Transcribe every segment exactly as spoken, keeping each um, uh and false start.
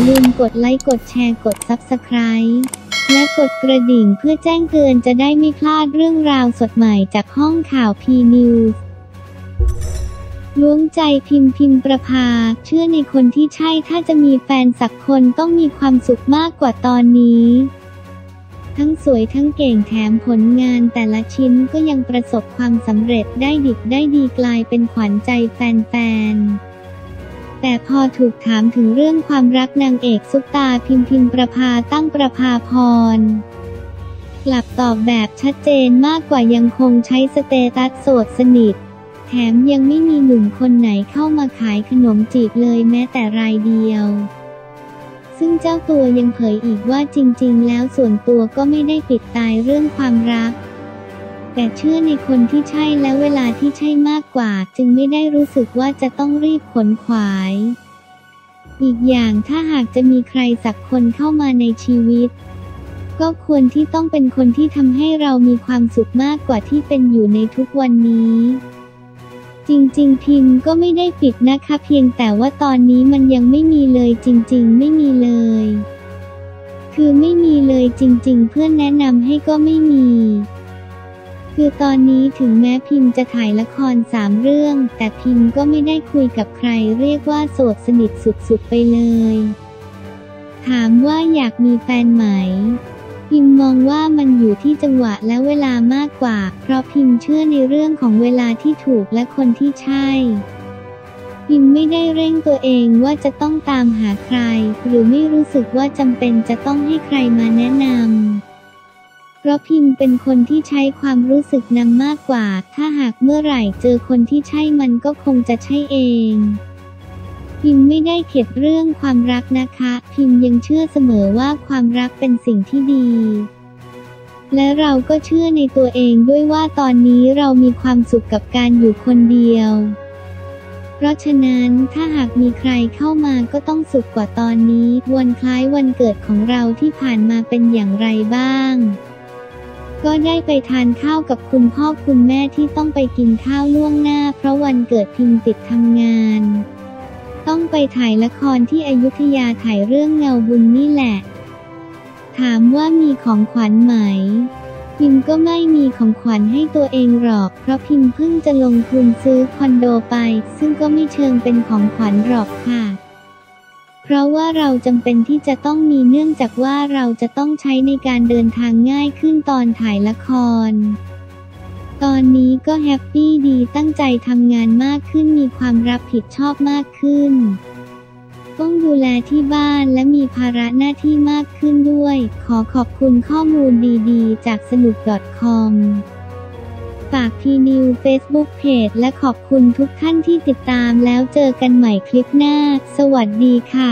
ลืมกดไลค์กดแชร์กดซับสไครบ์และกดกระดิ่งเพื่อแจ้งเตือนจะได้ไม่พลาดเรื่องราวสดใหม่จากห้องข่าวพีนิวส์ล้วงใจพิมพิมประภาเชื่อในคนที่ใช่ถ้าจะมีแฟนสักคนต้องมีความสุขมากกว่าตอนนี้ทั้งสวยทั้งเก่งแถมผลงานแต่ละชิ้นก็ยังประสบความสำเร็จได้ดิบได้ดีกลายเป็นขวัญใจแฟนๆแต่พอถูกถามถึงเรื่องความรักนางเอกซุปตาพิมพิมประภาตั้งประภาพรกลับตอบแบบชัดเจนมากกว่ายังคงใช้สเตตัสโสดสนิทแถมยังไม่มีหนุ่มคนไหนเข้ามาขายขนมจีบเลยแม้แต่รายเดียวซึ่งเจ้าตัวยังเผยอีกว่าจริงๆแล้วส่วนตัวก็ไม่ได้ปิดตายเรื่องความรักแต่เชื่อในคนที่ใช่และเวลาที่ใช่มากกว่าจึงไม่ได้รู้สึกว่าจะต้องรีบขนขวายอีกอย่างถ้าหากจะมีใครสักคนเข้ามาในชีวิตก็ควรที่ต้องเป็นคนที่ทำให้เรามีความสุขมากกว่าที่เป็นอยู่ในทุกวันนี้จริงๆพิมพ์ก็ไม่ได้ปิดนะคะเพียงแต่ว่าตอนนี้มันยังไม่มีเลยจริงๆไม่มีเลยคือไม่มีเลยจริงๆเพื่อนแนะนำให้ก็ไม่มีคือตอนนี้ถึงแม้พิมพ์จะถ่ายละครสามเรื่องแต่พิมพ์ก็ไม่ได้คุยกับใครเรียกว่าโสดสนิทสุดๆไปเลยถามว่าอยากมีแฟนไหมพิมมองว่ามันอยู่ที่จังหวะและเวลามากกว่าเพราะพิมเชื่อในเรื่องของเวลาที่ถูกและคนที่ใช่พิมไม่ได้เร่งตัวเองว่าจะต้องตามหาใครหรือไม่รู้สึกว่าจำเป็นจะต้องให้ใครมาแนะนำเพราะพิมเป็นคนที่ใช้ความรู้สึกนำมากกว่าถ้าหากเมื่อไหร่เจอคนที่ใช่มันก็คงจะใช่เองพิมไม่ได้เข็ดเรื่องความรักนะคะพิมยังเชื่อเสมอว่าความรักเป็นสิ่งที่ดีและเราก็เชื่อในตัวเองด้วยว่าตอนนี้เรามีความสุขกับการอยู่คนเดียวเพราะฉะนั้นถ้าหากมีใครเข้ามาก็ต้องสุขกว่าตอนนี้วันคล้ายวันเกิดของเราที่ผ่านมาเป็นอย่างไรบ้างก็ได้ไปทานข้าวกับคุณพ่อคุณแม่ที่ต้องไปกินข้าวล่วงหน้าเพราะวันเกิดพิมติดทำงานต้องไปถ่ายละครที่อยุธยาถ่ายเรื่องเงาบุญนี่แหละถามว่ามีของขวัญไหมพิมก็ไม่มีของขวัญให้ตัวเองหรอกเพราะพิมเพิ่งจะลงทุนซื้อคอนโดไปซึ่งก็ไม่เชิงเป็นของขวัญหรอกค่ะเพราะว่าเราจำเป็นที่จะต้องมีเนื่องจากว่าเราจะต้องใช้ในการเดินทางง่ายขึ้นตอนถ่ายละครตอนนี้ก็แฮปปี้ดีตั้งใจทำงานมากขึ้นมีความรับผิดชอบมากขึ้นต้องดูแลที่บ้านและมีภาระหน้าที่มากขึ้นด้วยขอขอบคุณข้อมูลดีๆจากสนุก .com ฝากพีนิว Facebook Page และขอบคุณทุกท่านที่ติดตามแล้วเจอกันใหม่คลิปหน้าสวัสดีค่ะ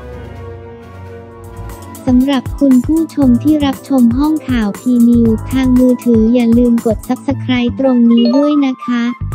สำหรับคุณผู้ชมที่รับชมห้องข่าวพีนิวทางมือถืออย่าลืมกด ซับสไครบ์ ตรงนี้ด้วยนะคะ